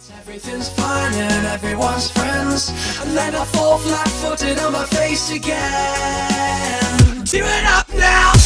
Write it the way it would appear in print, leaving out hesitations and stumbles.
Everything's fine and everyone's friends, and then I fall flat-footed on my face again. Do it up now!